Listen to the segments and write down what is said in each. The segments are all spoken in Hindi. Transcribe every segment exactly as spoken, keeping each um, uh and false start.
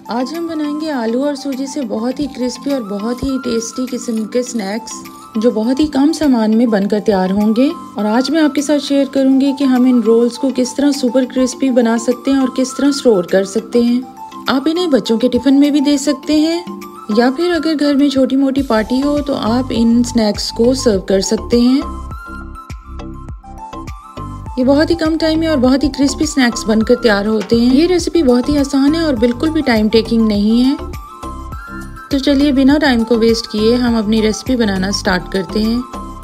आज हम बनाएंगे आलू और सूजी से बहुत ही क्रिस्पी और बहुत ही टेस्टी किस्म के स्नैक्स जो बहुत ही कम सामान में बनकर तैयार होंगे। और आज मैं आपके साथ शेयर करूंगी कि हम इन रोल्स को किस तरह सुपर क्रिस्पी बना सकते हैं और किस तरह स्टोर कर सकते हैं। आप इन्हें बच्चों के टिफिन में भी दे सकते हैं या फिर अगर घर में छोटी मोटी पार्टी हो तो आप इन स्नैक्स को सर्व कर सकते हैं। ये बहुत ही कम टाइम में और बहुत ही क्रिस्पी स्नैक्स बनकर तैयार होते हैं। ये रेसिपी बहुत ही आसान है और बिल्कुल भी टाइम टेकिंग नहीं है। तो चलिए बिना टाइम को वेस्ट किए हम अपनी रेसिपी बनाना स्टार्ट करते हैं।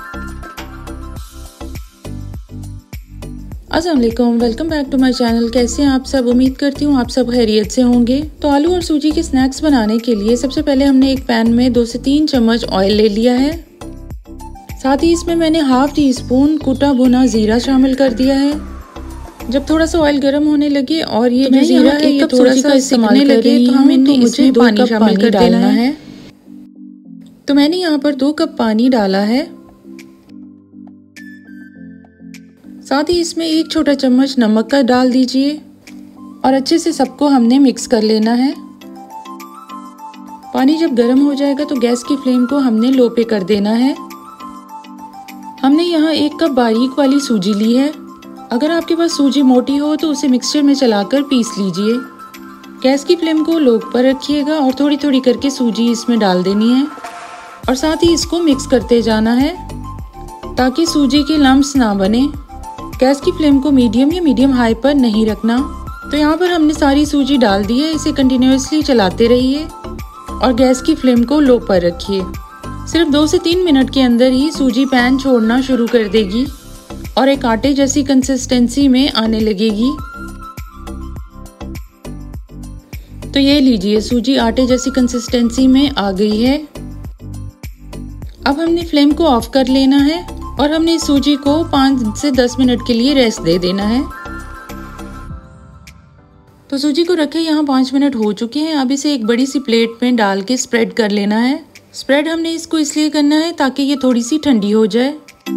अस्सलाम वालेकुम, welcome back to my channel. कैसे हैं आप सब? उम्मीद करती हूँ आप सब खैरियत से होंगे। तो आलू और सूजी के स्नैक्स बनाने के लिए सबसे पहले हमने एक पैन में दो से तीन चम्मच ऑयल ले लिया है। साथ ही इसमें मैंने हाफ टी स्पून कुटा भुना जीरा शामिल कर दिया है। जब थोड़ा सा ऑयल गर्म होने लगे और ये जो जीरा है ये थोड़ा सा सिकने लगे तो हम इनमें इसमें पानी शामिल कर देना है। तो मैंने यहाँ पर दो कप पानी डाला है। साथ ही इसमें एक छोटा चम्मच नमक का डाल दीजिए और अच्छे से सबको हमने मिक्स कर लेना है। पानी जब गर्म हो जाएगा तो गैस की फ्लेम को हमने लो पे कर देना है। हमने यहाँ एक कप बारीक वाली सूजी ली है। अगर आपके पास सूजी मोटी हो तो उसे मिक्सचर में चलाकर पीस लीजिए। गैस की फ्लेम को लो पर रखिएगा और थोड़ी थोड़ी करके सूजी इसमें डाल देनी है और साथ ही इसको मिक्स करते जाना है ताकि सूजी के लम्प्स ना बने। गैस की फ्लेम को मीडियम या मीडियम हाई पर नहीं रखना। तो यहाँ पर हमने सारी सूजी डाल दी है। इसे कंटिन्यूअसली चलाते रहिए और गैस की फ्लेम को लो पर रखिए। सिर्फ दो से तीन मिनट के अंदर ही सूजी पैन छोड़ना शुरू कर देगी और एक आटे जैसी कंसिस्टेंसी में आने लगेगी। तो ये लीजिए, सूजी आटे जैसी कंसिस्टेंसी में आ गई है। अब हमने फ्लेम को ऑफ कर लेना है और हमने इस सूजी को पाँच से दस मिनट के लिए रेस्ट दे देना है। तो सूजी को रखे यहाँ पाँच मिनट हो चुके हैं। अब इसे एक बड़ी सी प्लेट में डाल के स्प्रेड कर लेना है। स्प्रेड हमने इसको इसलिए करना है ताकि ये थोड़ी सी ठंडी हो जाए।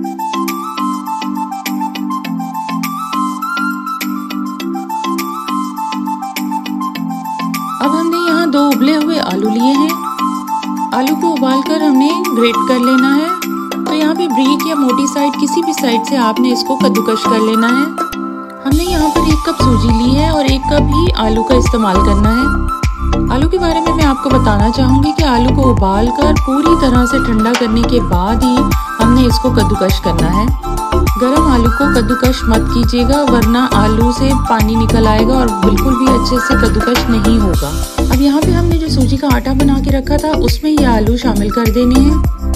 अब हमने यहाँ दो उबले हुए आलू लिए हैं। आलू को उबालकर हमने ग्रेट कर लेना है। तो यहाँ पे ब्रीक या मोटी साइड किसी भी साइड से आपने इसको कद्दूकश कर लेना है। हमने यहाँ पर एक कप सूजी ली है और एक कप ही आलू का इस्तेमाल करना है। आलू के बारे में मैं आपको बताना चाहूँगी कि आलू को उबाल कर पूरी तरह से ठंडा करने के बाद ही हमने इसको कद्दूकश करना है। गरम आलू को कद्दूकश मत कीजिएगा वरना आलू से पानी निकल आएगा और बिल्कुल भी अच्छे से कद्दूकश नहीं होगा। अब यहाँ पे हमने जो सूजी का आटा बना के रखा था उसमें ये आलू शामिल कर देने हैं।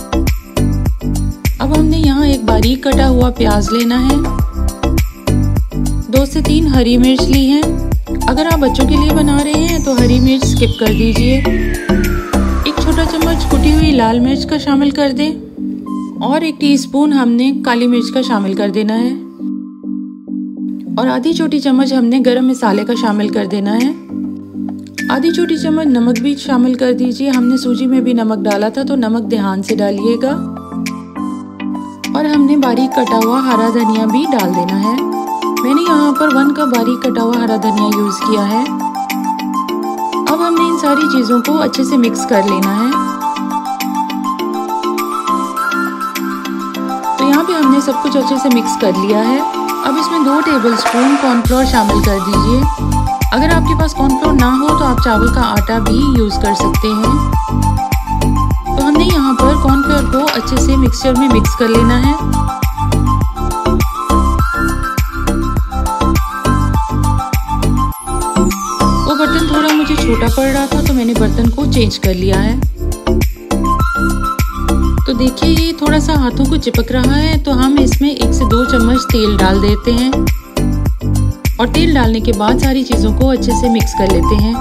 अब हमने यहाँ एक बारीक कटा हुआ प्याज लेना है। दो से तीन हरी मिर्च ली है। अगर आप बच्चों के लिए बना रहे हैं तो हरी मिर्च स्किप कर दीजिए। एक छोटा चम्मच कुटी हुई लाल मिर्च का शामिल कर दें और एक टीस्पून हमने काली मिर्च का शामिल कर देना है और आधी छोटी चम्मच हमने गरम मसाले का शामिल कर देना है। आधी छोटी चम्मच नमक भी शामिल कर दीजिए। हमने सूजी में भी नमक डाला था तो नमक ध्यान से डालिएगा। और हमने बारीक कटा हुआ हरा धनिया भी डाल देना है। मैंने यहाँ पर वन कप बारीक कटा हुआ हरा धनिया यूज किया है। अब हमने इन सारी चीजों को अच्छे से मिक्स कर लेना है। तो यहाँ पे हमने सब कुछ अच्छे से मिक्स कर लिया है। अब इसमें दो टेबलस्पून कॉर्नफ्लोर शामिल कर दीजिए। अगर आपके पास कॉर्नफ्लोर ना हो तो आप चावल का आटा भी यूज कर सकते हैं। तो हमने यहाँ पर कॉर्नफ्लोर को अच्छे से मिक्सचर में मिक्स कर लेना है। बर्तन थोड़ा मुझे छोटा पड़ रहा था तो मैंने बर्तन को चेंज कर लिया है। तो देखिए ये थोड़ा सा हाथों को चिपक रहा है तो हम इसमें एक से दो चम्मच तेल डाल देते हैं और तेल डालने के बाद सारी चीजों को अच्छे से मिक्स कर लेते हैं।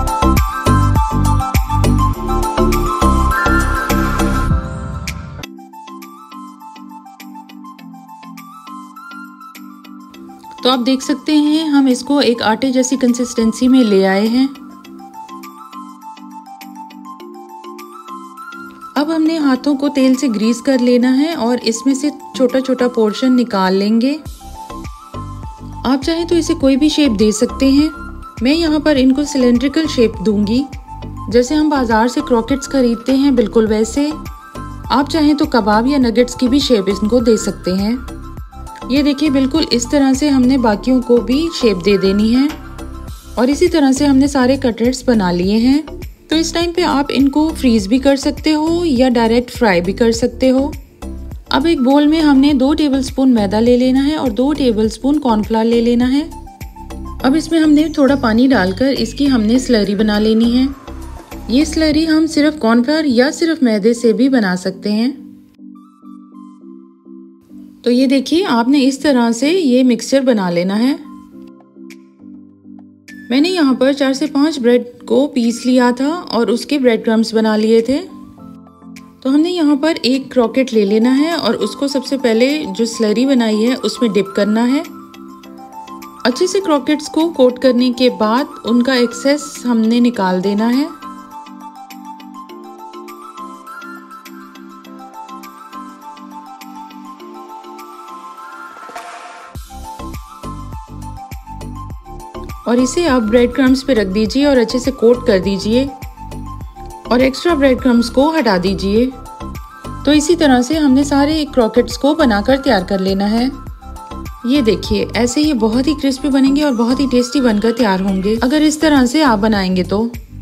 तो आप देख सकते हैं हम इसको एक आटे जैसी कंसिस्टेंसी में ले आए हैं। अब हमने हाथों को तेल से ग्रीस कर लेना है और इसमें से छोटा छोटा पोर्शन निकाल लेंगे। आप चाहें तो इसे कोई भी शेप दे सकते हैं। मैं यहाँ पर इनको सिलेंड्रिकल शेप दूंगी। जैसे हम बाजार से क्रॉकेट्स खरीदते हैं बिल्कुल वैसे। आप चाहें तो कबाब या नगेट्स की भी शेप इनको दे सकते हैं। ये देखिए बिल्कुल इस तरह से हमने बाकियों को भी शेप दे देनी है और इसी तरह से हमने सारे कटलेट्स बना लिए हैं। तो इस टाइम पे आप इनको फ्रीज भी कर सकते हो या डायरेक्ट फ्राई भी कर सकते हो। अब एक बोल में हमने दो टेबलस्पून मैदा ले लेना है और दो टेबलस्पून कॉर्नफ्लावर ले लेना है। अब इसमें हमने थोड़ा पानी डालकर इसकी हमने स्लरी बना लेनी है। ये स्लरी हम सिर्फ कॉर्नफ्लावर या सिर्फ मैदे से भी बना सकते हैं। तो ये देखिए आपने इस तरह से ये मिक्सचर बना लेना है। मैंने यहाँ पर चार से पांच ब्रेड को पीस लिया था और उसके ब्रेड क्रम्स बना लिए थे। तो हमने यहाँ पर एक क्रॉकेट ले लेना है और उसको सबसे पहले जो स्लरी बनाई है उसमें डिप करना है। अच्छे से क्रॉकेट्स को कोट करने के बाद उनका एक्सेस हमने निकाल देना है। और इसे आप ब्रेड क्रम्स पे रख दीजिए और अच्छे से कोट कर दीजिए और एक्स्ट्रा ब्रेड क्रम्स को हटा दीजिए। तो इसी तरह से हमने सारे क्रॉकेट्स को बनाकर तैयार कर लेना है। ये देखिए ऐसे ये बहुत ही क्रिस्पी बनेंगे और बहुत ही टेस्टी बनकर तैयार होंगे अगर इस तरह से आप बनाएंगे तो।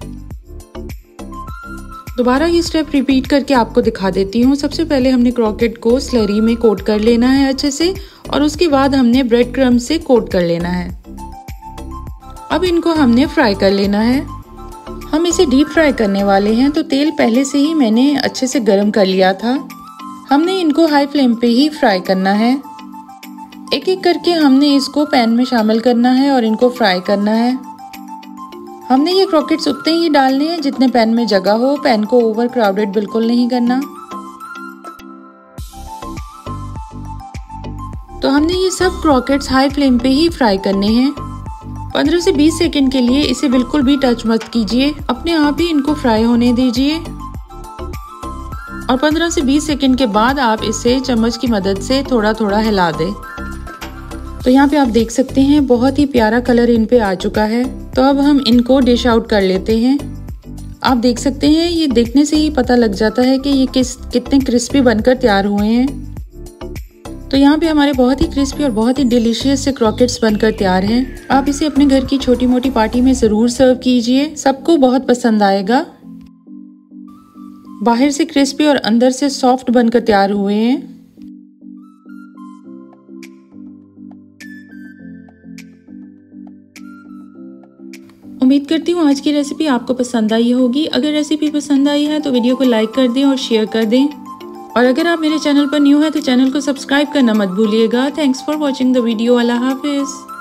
दोबारा ये स्टेप रिपीट करके आपको दिखा देती हूँ। सबसे पहले हमने क्रॉकेट को स्लरी में कोट कर लेना है अच्छे से और उसके बाद हमने ब्रेड क्रम्ब से कोट कर लेना है। अब इनको हमने फ्राई कर लेना है। हम इसे डीप फ्राई करने वाले हैं तो तेल पहले से ही मैंने अच्छे से गर्म कर लिया था। हमने इनको हाई फ्लेम पे ही फ्राई करना है। एक एक करके हमने इसको पैन में शामिल करना है और इनको फ्राई करना है। हमने ये क्रॉकेट्स उतने ही डालने हैं जितने पैन में जगह हो। पैन को ओवर क्राउडेड बिल्कुल नहीं करना। तो हमने ये सब क्रॉकेट्स हाई फ्लेम पे ही फ्राई करने हैं। पंद्रह से बीस सेकंड के लिए इसे बिल्कुल भी टच मत कीजिए, अपने आप ही इनको फ्राई होने दीजिए। और पंद्रह से बीस सेकंड के बाद आप इसे चम्मच की मदद से थोड़ा थोड़ा हिला दें। तो यहाँ पे आप देख सकते हैं बहुत ही प्यारा कलर इन पे आ चुका है। तो अब हम इनको डिश आउट कर लेते हैं। आप देख सकते हैं ये देखने से ही पता लग जाता है कि ये किस कितने क्रिस्पी बनकर तैयार हुए हैं। तो यहाँ पे हमारे बहुत ही क्रिस्पी और बहुत ही डिलीशियस से क्रॉकेट्स बनकर तैयार हैं। आप इसे अपने घर की छोटी मोटी पार्टी में ज़रूर सर्व कीजिए, सबको बहुत पसंद आएगा। बाहर से क्रिस्पी और अंदर से सॉफ्ट बनकर तैयार हुए हैं। उम्मीद करती हूँ आज की रेसिपी आपको पसंद आई होगी। अगर रेसिपी पसंद आई है तो वीडियो को लाइक कर दें और शेयर कर दें। और अगर आप मेरे चैनल पर न्यू है तो चैनल को सब्सक्राइब करना मत भूलिएगा। Thanks for watching the video. अल्लाह हाफिज़।